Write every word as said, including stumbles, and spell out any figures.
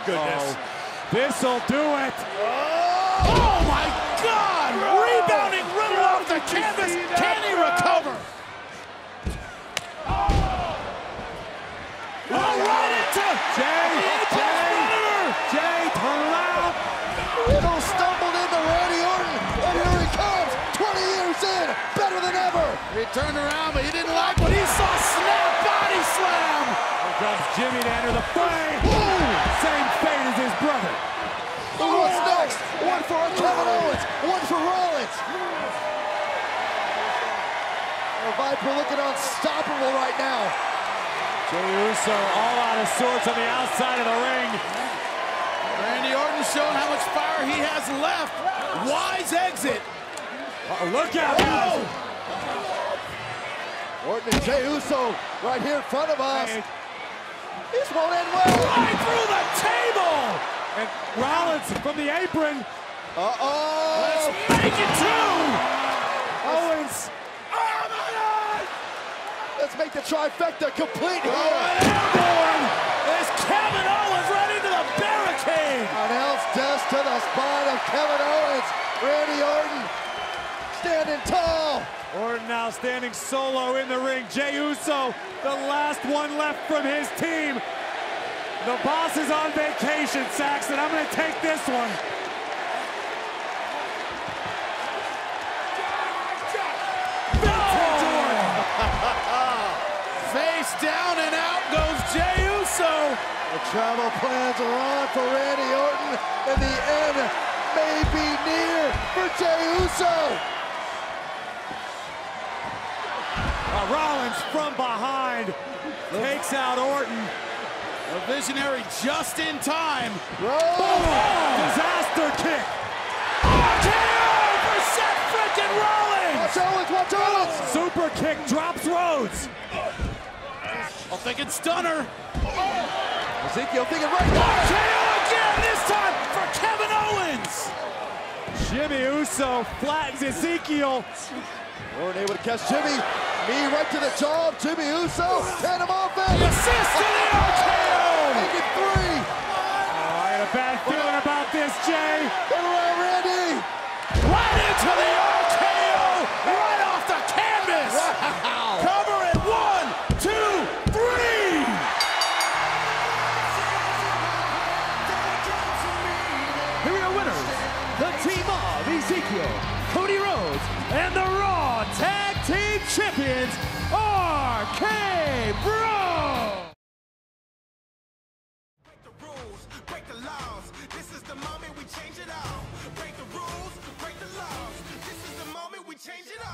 goodness. Oh. This'll do it. Oh, oh my God! Oh. Rebounding Riddle off the canvas. Can he recover? Oh, oh right into Jey. Jey. Jey, turn around. Riddle stumbled into Randy Orton, and here he comes. twenty years in, better than ever. He turned around, but he didn't like what he saw. Snap body slam. Here comes Jimmy to enter the fray. Same fate as his brother. Oh, what's next? One for Kevin Owens, one for Rollins. The Viper looking unstoppable right now. Jey Uso all out of sorts on the outside of the ring. Randy Orton showing how much fire he has left. Wise exit. Uh, look out, guys. Orton and Jey Uso right here in front of us. This won't end well. Right through the table. And Rollins from the apron. Uh-oh. Let's make it two. Owens. Oh, my God. Let's make the trifecta complete here. Oh, airborne. There's Kevin Owens right into the barricade. Announce death to the spine of Kevin Owens. Randy Orton standing tall. Orton now standing solo in the ring. Jey Uso, the last one left from his team. The boss is on vacation, Saxton. I'm going to take this one. Face down and out goes Jey Uso. The travel plans are on for Randy Orton, and the end may be near for Jey Uso. Uh, Rollins from behind takes out Orton. A visionary just in time. Rhodes. Oh, disaster kick. R K O for Seth Freakin Rollins. Watch Owens, watch Owens. Super kick drops Rhodes. I'll think it's stunner. Ezekiel thinking right now. R K O again, this time for Kevin Owens. Jimmy Uso flattens Ezekiel. Orton able to catch Jimmy. Knee right to the jaw of Jimmy Uso. Tandem offense. The assist to the R K O. Make it three. Oh, I got a bad feeling about this, Jey. Turn around, Randy. Right into the R K O. Right off the canvas. Wow. Cover it. One, two, three. Here are your winners, the team of Ezekiel, Cody Rhodes, and the Raw Tag Team Champions, R K Bro. Break the rules, break the laws. This is the moment we change it all. Break the rules, break the laws. This is the moment we change it all.